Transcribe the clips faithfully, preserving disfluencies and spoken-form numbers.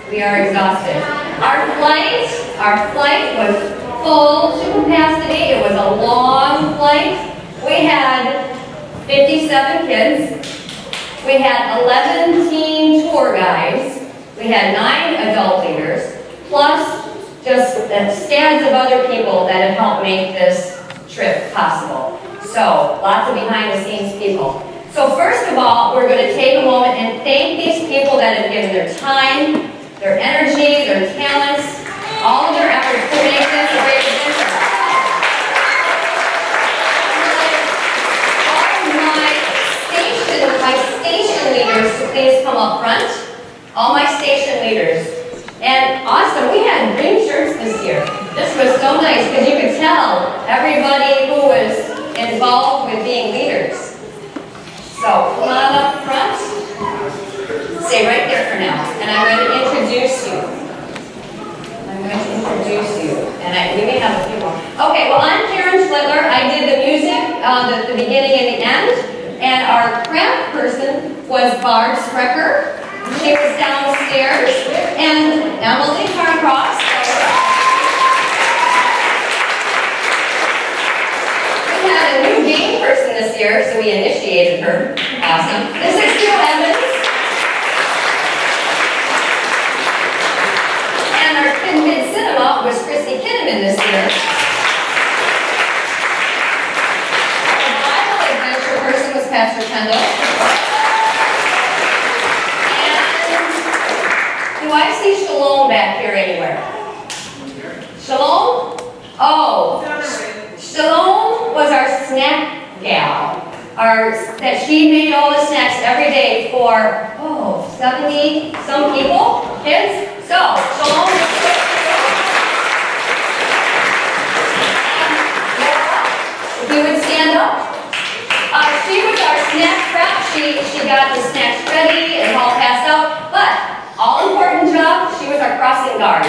We are exhausted. Our flight, our flight was full to capacity. It was a long flight. We had fifty-seven kids. We had eleven teen tour guides. We had nine adult leaders, plus just scads of other people that have helped make this trip possible. So, lots of behind-the-scenes people. So first of all, we're going to take a moment and thank these people that have given their time, their energy, their talents, all of their efforts to make this a great adventure. All of my station, my station leaders to please come up front. All my station leaders. And awesome, we had green shirts this year. This was so nice because you could tell everybody who was involved with being leaders. So come on up front. Stay right there for now. And I'm going to introduce you. I'm going to introduce you. And I, we may have a few more. Okay, well I'm Karen Schlittler. I did the music um, at the beginning and the end. And our craft person was Barb Sprecher. She was downstairs. And Emily Carcross. We had a new game person this year, so we initiated her. Awesome. This is Sue Evans. And our Kid Mid Cinema was Christy Kinnaman this year. Our Bible adventure person was Pastor Kendall. Do I see Shalom back here anywhere? Shalom? Oh, Shalom was our snack gal. Our, that she made all the snacks every day for, oh, seventy some people, kids. So, Shalom is good. If you would stand up. Uh, she was our snack prep. She, she got the snacks ready and all passed out. But all important job, she was our crossing guard.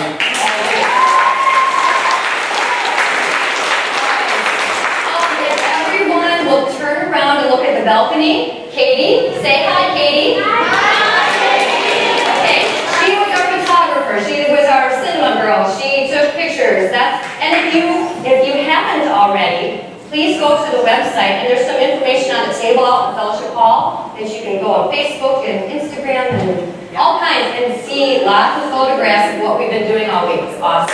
Um, if everyone will turn around and look at the balcony. Katie, say hi, Katie. Hi, Katie. Okay, she was our photographer. She was our cinema girl. She took pictures. That's and if you if you haven't already, please go to the website, and there's some information on the table out in the fellowship hall that you can go on Facebook and Instagram and all kinds and see lots of photographs of what we've been doing all week. It's awesome.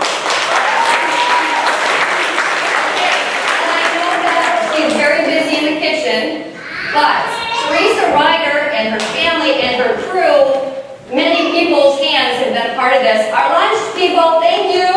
Okay, and I know that she's very busy in the kitchen, but Teresa Ryder and her family and her crew, many people's hands have been a part of this. Our lunch people, thank you.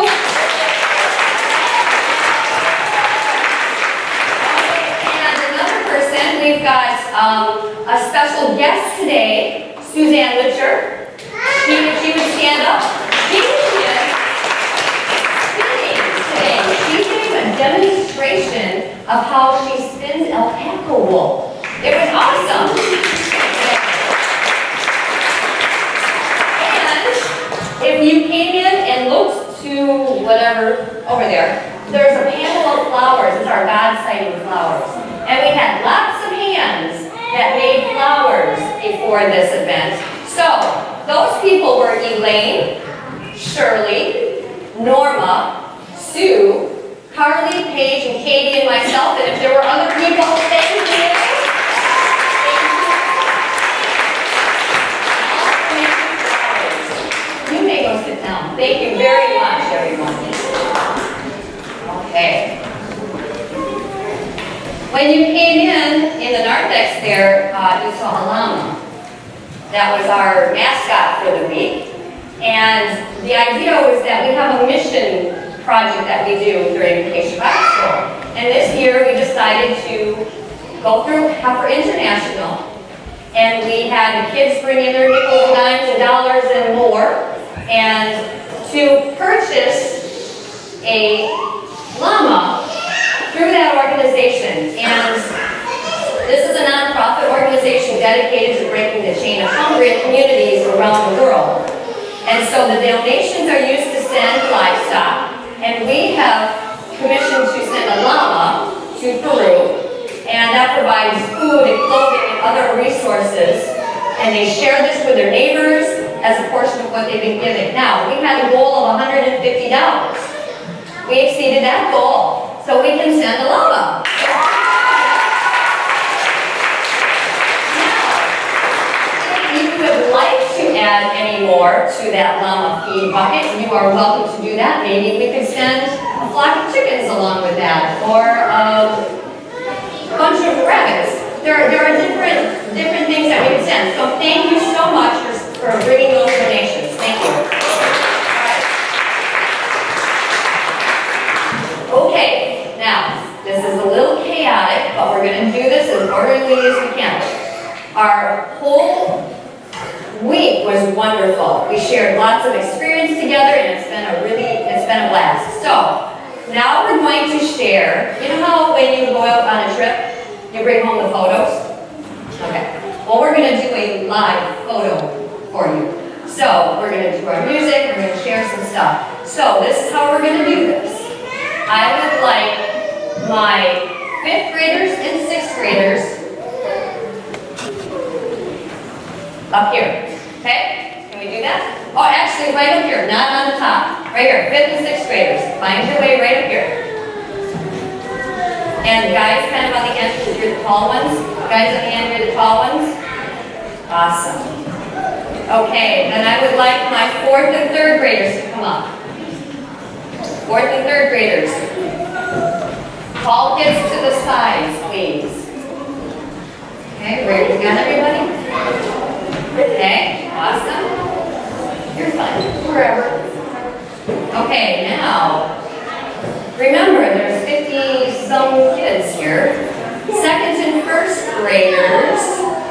We've got um, a special guest today, Suzanne Litcher. She, she would stand up. She did spinning today. She gave a demonstration of how she spins alpaca wool. It was awesome. And if you came in and looked to whatever over there, there's a panel of flowers. It's our God-sighting flowers. And we had lots of hands that made flowers before this event. So, those people were Elaine, Shirley, Norma, Sue, Carly, Paige, and Katie, and myself. And if there were other people, thank you. You may go sit down. Thank you very much, everyone. Okay. When you came in, in the narthex there, uh, you saw a llama. That was our mascot for the week. And the idea was that we have a mission project that we do during Vacation Bible School. And this year we decided to go through Heifer International. And we had the kids bring in their nickels and dimes and dollars and more. And to purchase a llama through that organization. And this is a nonprofit organization dedicated to breaking the chain of hunger in communities around the world. And so the donations are used to send livestock, and we have commissioned to send a llama to Peru, and that provides food and clothing and other resources. And they share this with their neighbors, as a portion of what they've been giving. Now, we had a goal of one hundred fifty dollars. We exceeded that goal, so we can send a llama. Would like to add any more to that llama feed bucket, you are welcome to do that. Maybe we could send a flock of chickens along with that, or a bunch of rabbits. There are, there are different, different things that we can send. So thank you so much for, for bringing those donations. Thank you. Okay, now, this is a little chaotic, but we're going to do this as orderly as we can. Our whole week was wonderful. We shared lots of experience together, and it's been a really, it's been a blast. So, now we're going to share, you know how when you go out on a trip, you bring home the photos? Okay. Well, we're going to do a live photo for you. So, we're going to do our music, we're going to share some stuff. So, this is how we're going to do this. I would like my fifth graders and sixth graders up here. Okay? Can we do that? Oh, actually, right up here, not on the top. Right here, fifth and sixth graders. Find your way right up here. And guys, kind of on the end, because you're the tall ones. Guys on the end, you're the tall ones. Awesome. Okay, then I would like my fourth and third graders to come up. Fourth and third graders. Tall kids to the sides, please. Okay, where you got everybody? Okay, awesome. You're fine, wherever. Okay, now, remember there's fifty some kids here. Second and first graders.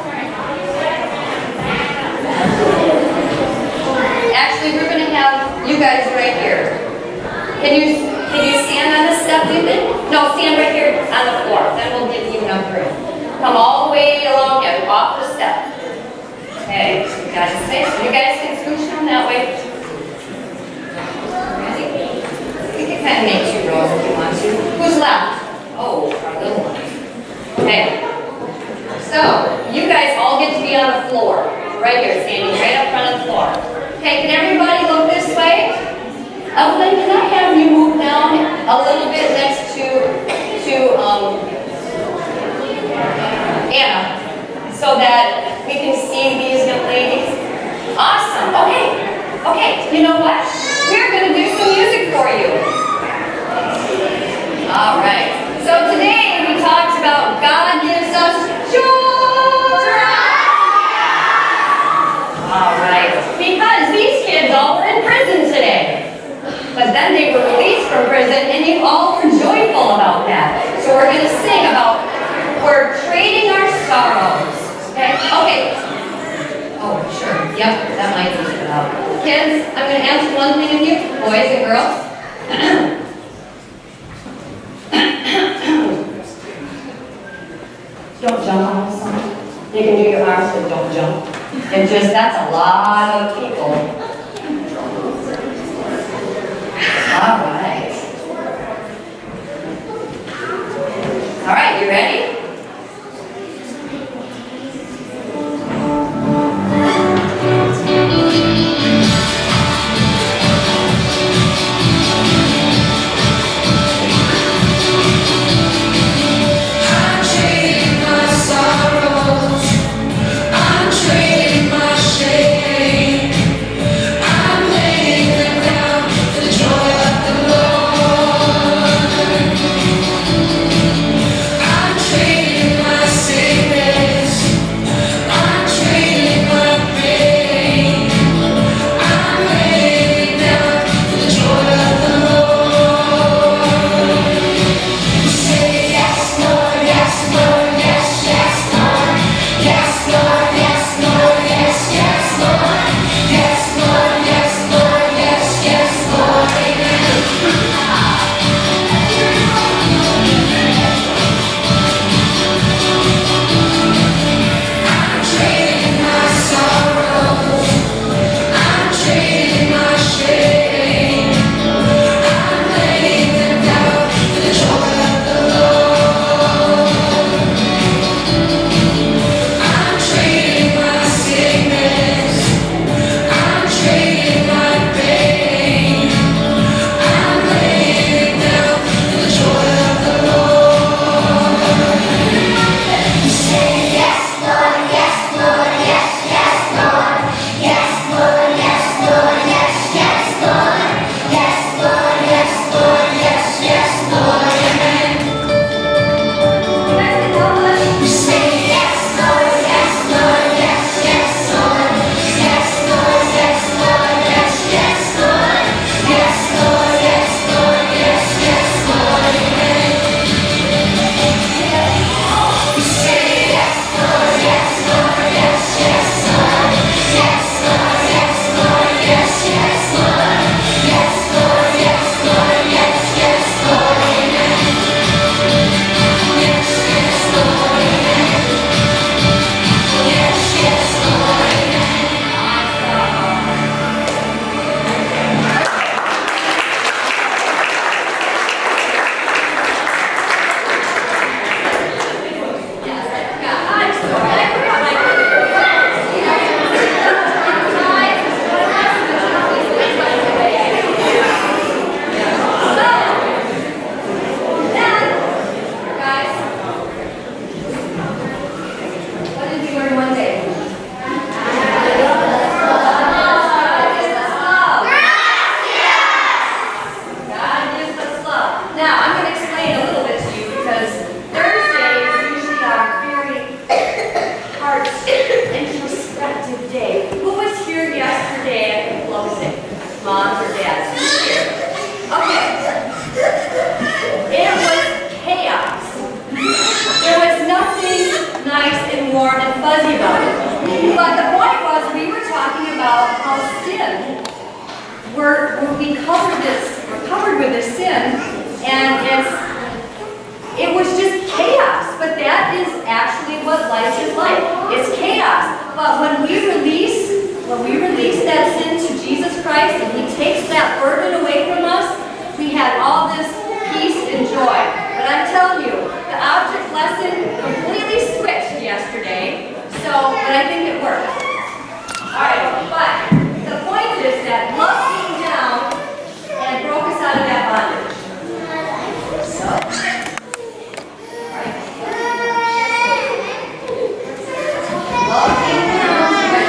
Actually, we're going to have you guys right here. Can you, can you stand on the step, do you think? No, stand right here on the floor. Then we'll give you enough room. Come all the way along here, off the step. Okay, so you got space. You guys can scooch down that way. Ready? You can kind of make two rows if you want to. Who's left? Oh, our little one. Okay. So, you guys all get to be on the floor. Right here, standing right up front of the floor. Okay, can everybody look this way? Evelyn, can I have you move down a little bit next to, to um, Anna, so that we can see these young ladies? Awesome. Okay. Okay. You know what? We're going to do some music for you. All right. So today we talked about God gives us joy. All right. Because these kids all were in prison today. But then they were released from prison, and you all were joyful about that. So we're going to sing about we're trading our sorrows. Okay? Okay. Oh, sure. Yep, that might be it out. Kids, I'm going to ask one thing of you, boys and girls. Don't jump on this one. You can do your arms, but don't jump. And just, that's a lot of people. All right. All right, you ready? I'm sin, and it's, it was just chaos. But that is actually what life is like. It's chaos. But when we release, when we release that sin to Jesus Christ and He takes that burden away from us, we have all this peace and joy. But I'm telling you, the object lesson completely switched yesterday, so, but I think it worked. Alright, but the point is that love came down and broke us out of that bondage. So, alright. Love came down.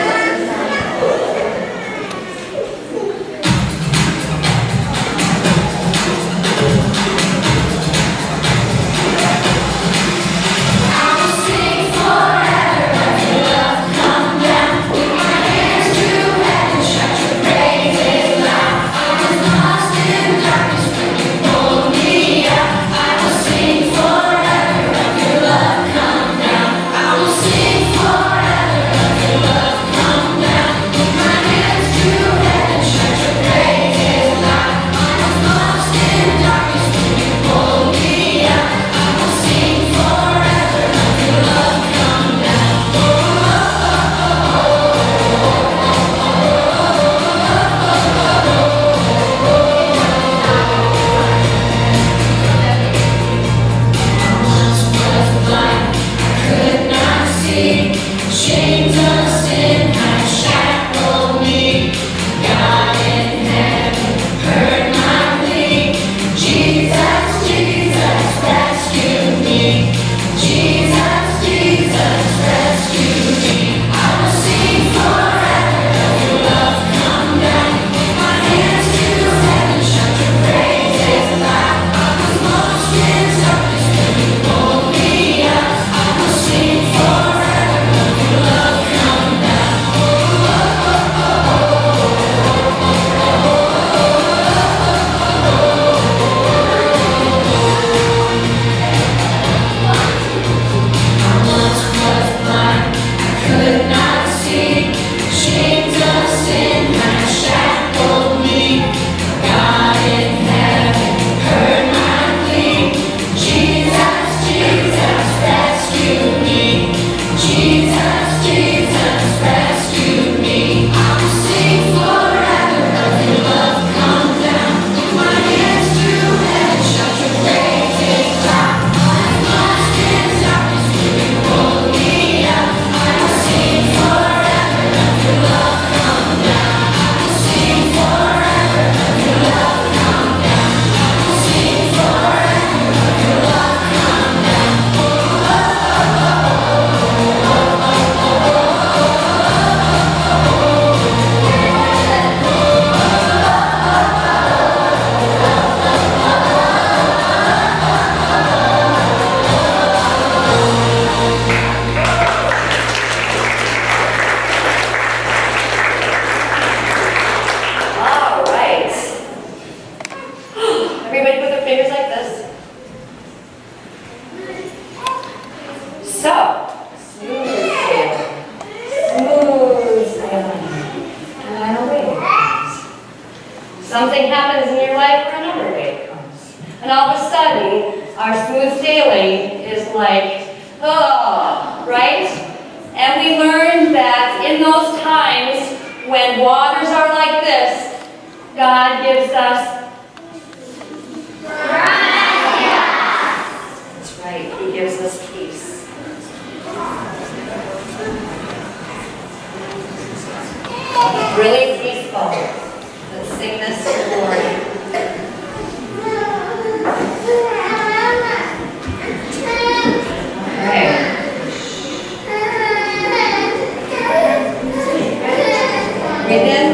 Something happens in your life or another day comes. And all of a sudden, our smooth sailing is like, oh, right? And we learned that in those times when waters are like this, God gives us That's right, He gives us peace. Really peaceful. Let's sing this to the Lord. Okay. Breathe in.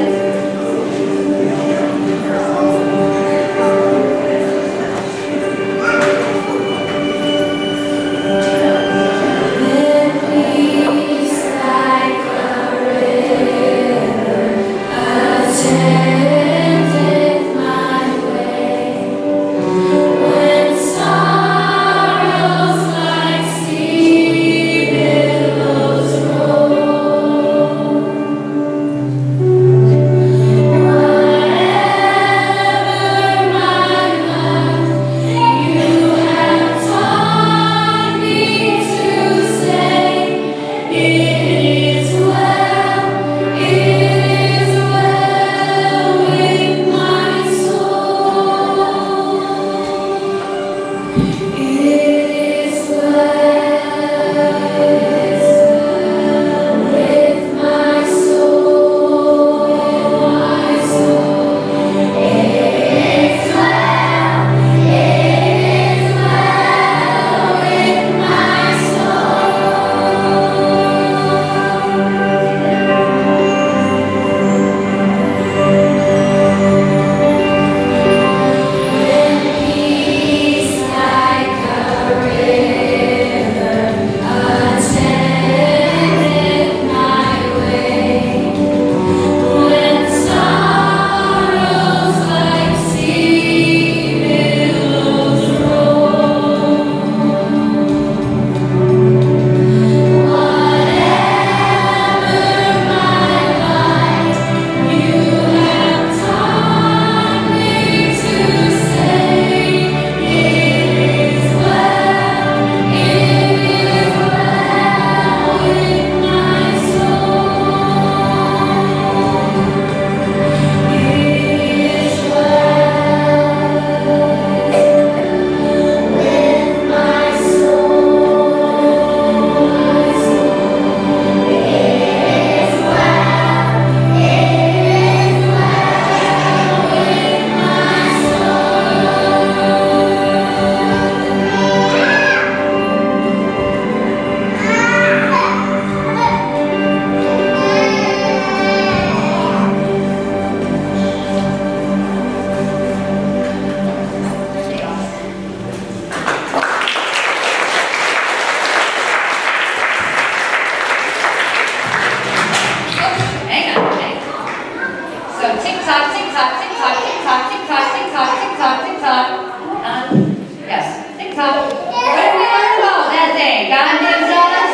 say? God gives us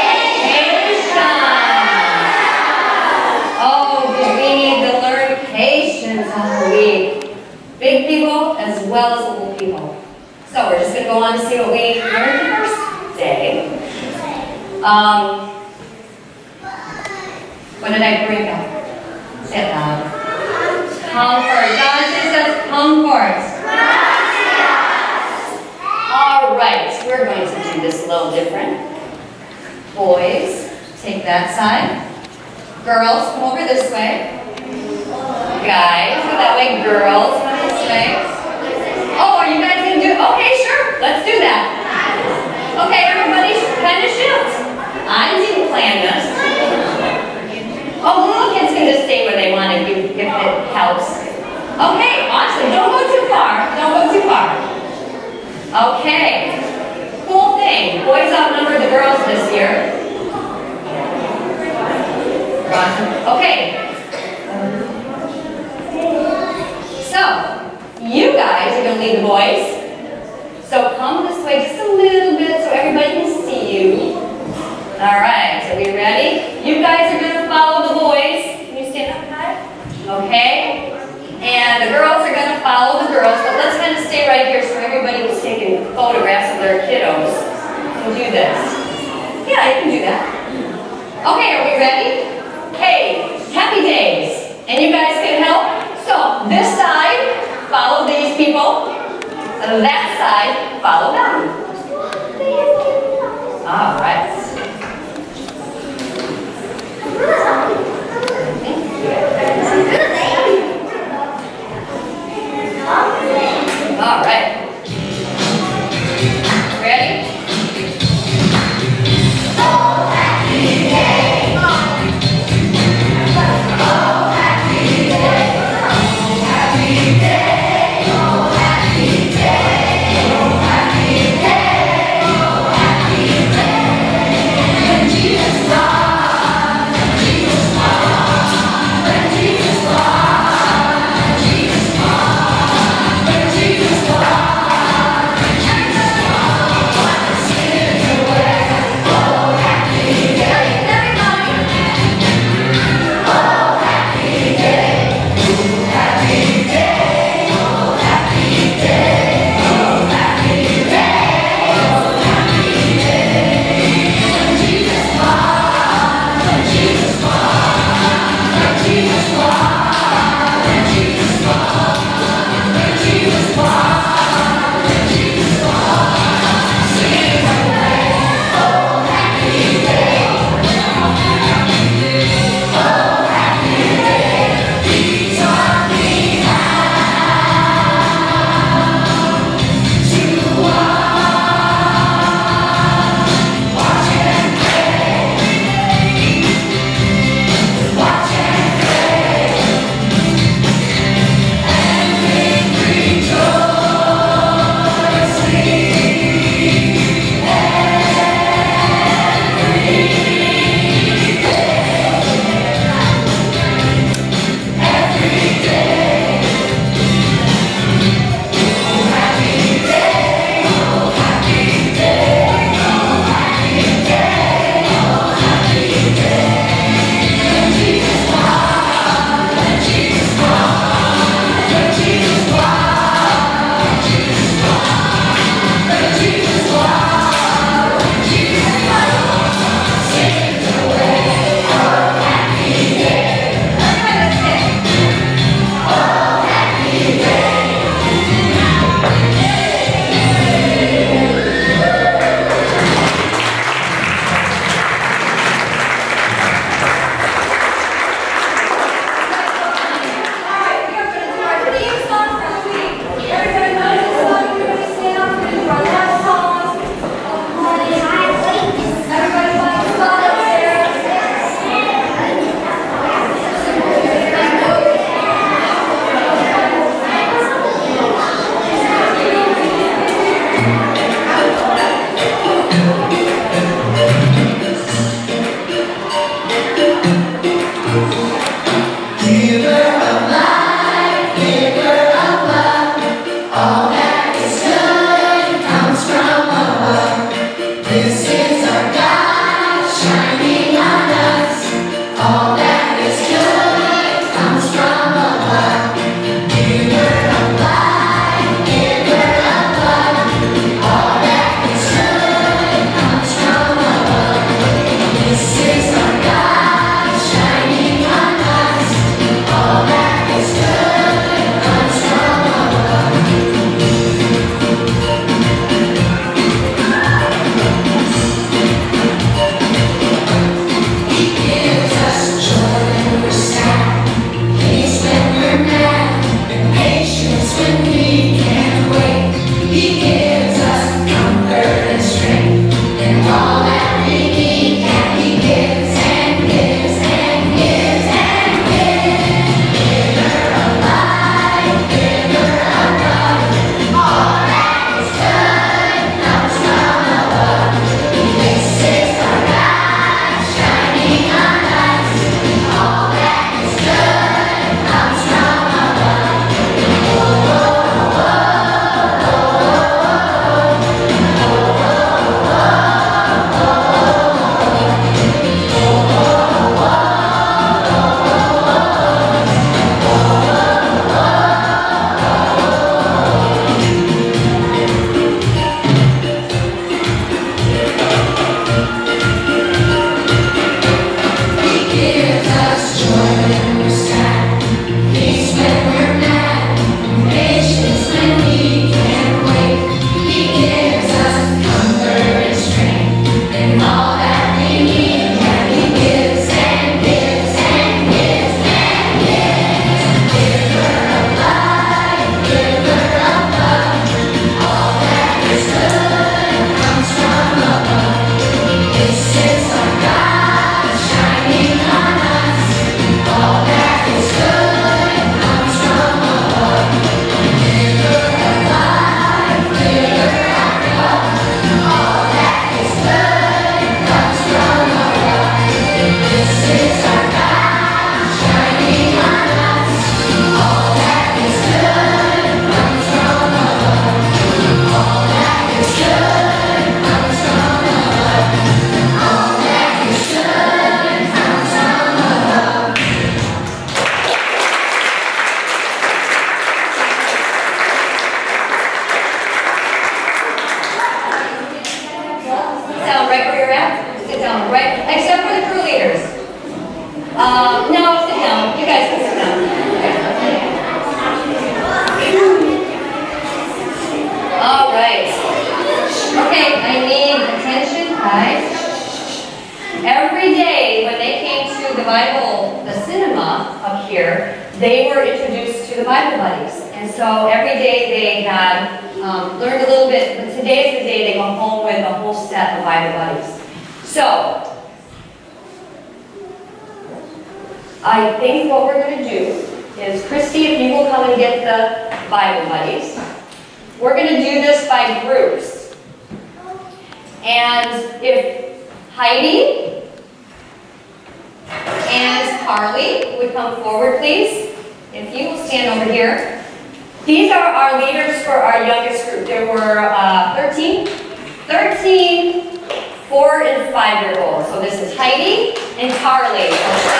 patience. Oh, do we need to learn patience all week? Big people as well as little people. So we're just going to go on to see what we learned the first day. Um, what did I bring up? Say it loud. Comfort. God gives us comfort. All right, we're going to do this a little different. Boys, take that side. Girls, come over this way. Guys, go that way. Girls, come this way. Oh, are you guys going to do it? Okay, sure. Let's do that. Okay, everybody kind of shift. I didn't plan this. Oh, the little kids can just stay where they want if, you, if it helps. Okay, awesome. Don't go too far. Don't go too far. Okay. Cool thing. Boys outnumber the girls this year. Okay. So, you guys are going to lead the boys. So come this way just a little bit so everybody can see you. All right, are we ready? You guys are going to follow the boys. Can you stand up high? Okay. And the girls are going to follow the girls, but let's kind of stay right here so everybody was taking photographs of their kiddos. You can do this. Yeah, you can do that. Okay, are we ready? Hey, happy days. And you guys can help? So, this side, follow these people. And that side, follow them. All right. All right. Ready? Oh, happy day. Oh, happy day. Oh, happy day. Oh, happy day. Oh, happy day. Oh, happy day. Guys, every day when they came to the Bible, the cinema up here, they were introduced to the Bible buddies. And so every day they had um, learned a little bit, but today is the day they go home with a whole set of Bible buddies. So, I think what we're going to do is, Christy, if you will come and get the Bible buddies. We're going to do this by groups. And if Heidi and Carly would come forward, please. If you will stand over here. These are our leaders for our youngest group. There were uh, thirteen, thirteen, four and five year olds. So this is Heidi and Carly.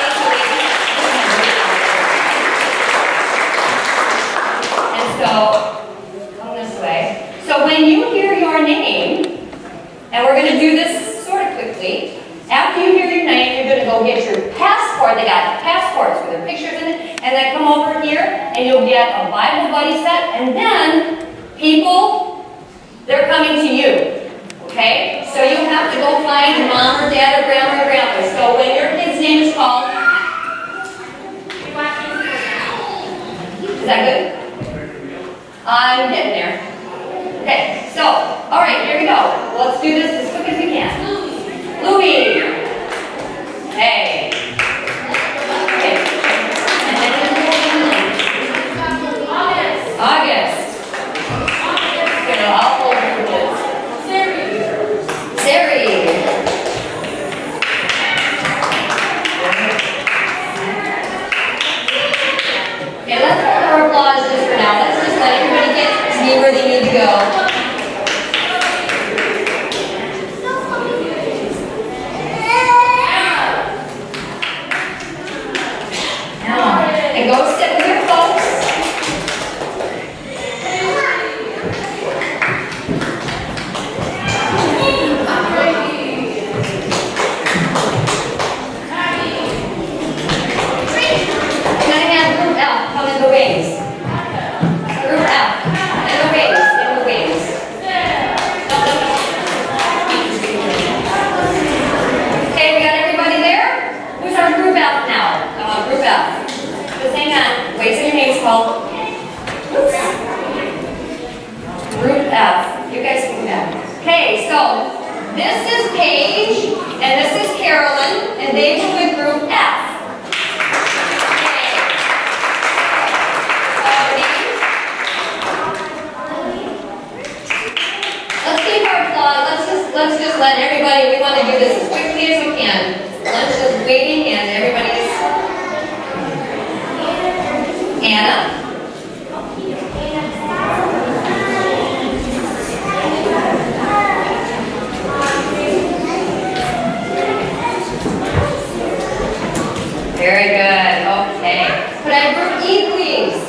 And so, come this way. So when you hear your name, and we're going to do this sort of quickly, after you hear your name, you're going to go get your passport. They got passports with their pictures in it. And then come over here, and you'll get a Bible buddy set. And then, people, they're coming to you. Okay? So you have to go find mom or dad or grandma or grandpa. So when your kid's name is called, is that good? I'm getting there. Okay, so, all right, here we go. Let's do this as quick as we can. Louie. Hey. Okay. And then August. August. Good, I'll hold her for this. Sari. Sari. Okay, let's hold our applause just for now. Let's just let everybody get to be where they need to go. And go sit with your folks. We're going to have group F come in the wings. Group F. In the wings. In the wings. Okay, we got everybody there? Who's our group F now? Uh, group F. Just hang on. Wait till your name's called. Oops. Group F. You guys can do that. Okay, so this is Paige, and this is Carolyn, and they were with Group F. Let's keep our applause. Let's just let's just let everybody. We want to do this as quickly as we can. Lunch is waiting, and everybody's. Anna. Very good. Okay. Could I have group E, please?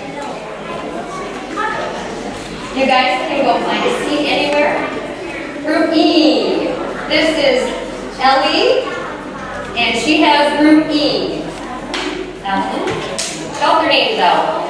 You guys can go find a seat anywhere. Group E. This is Ellie, and she has group E. Ellen. Spell their names out.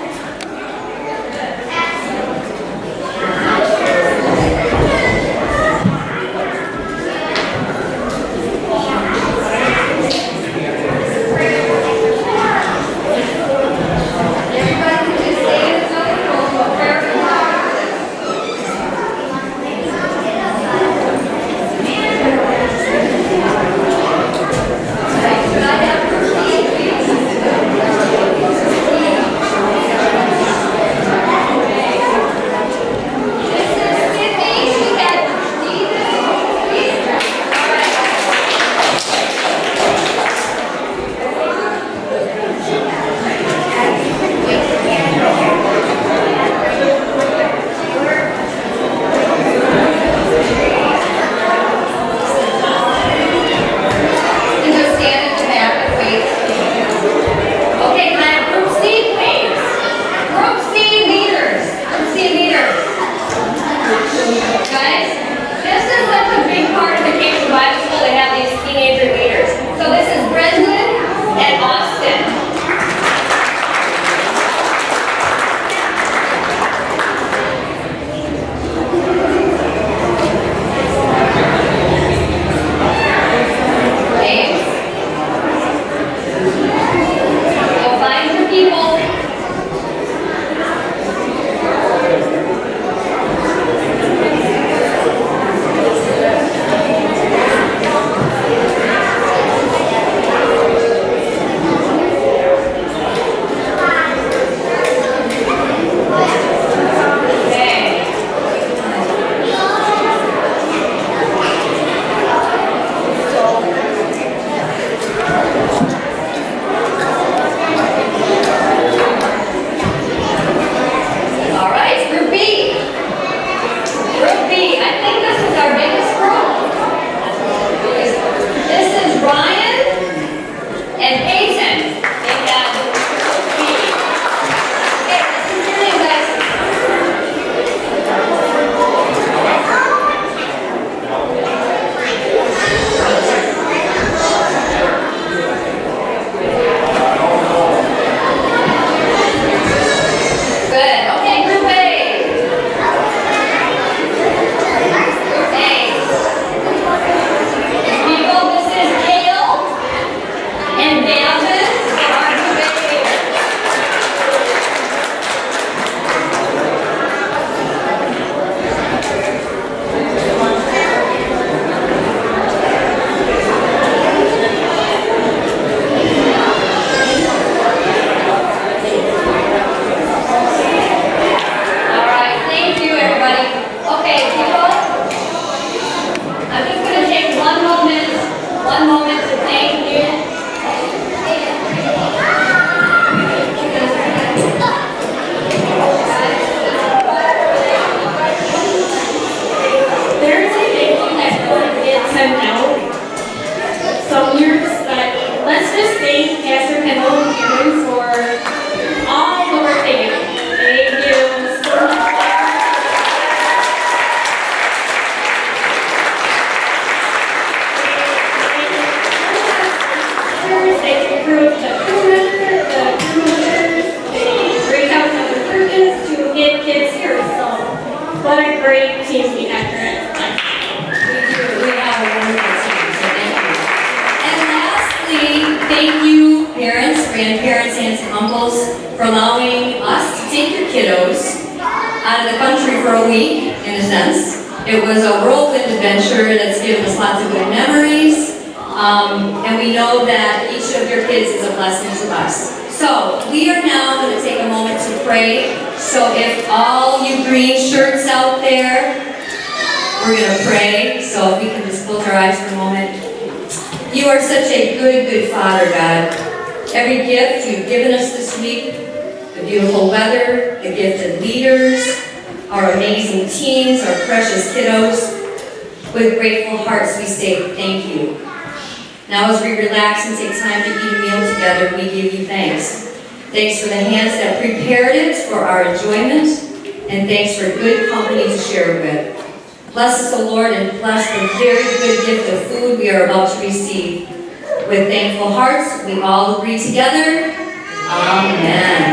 grandparents, aunts, and uncles for allowing us to take your kiddos out of the country for a week, in a sense. It was a whirlwind adventure that's given us lots of good memories, um, and we know that each of your kids is a blessing to us. So, we are now going to take a moment to pray. So if all you green shirts out there, we're going to pray. So if we can just close our eyes for a moment. You are such a good, good Father, God. Every gift you've given us this week, the beautiful weather, the gifted leaders, our amazing teens, our precious kiddos, with grateful hearts we say thank you. Now as we relax and take time to eat a meal together, we give you thanks. Thanks for the hands that prepared it for our enjoyment, and thanks for good company to share it with. Bless us, O Lord, and bless the very good gift of food we are about to receive. With thankful hearts, we all agree together. Amen.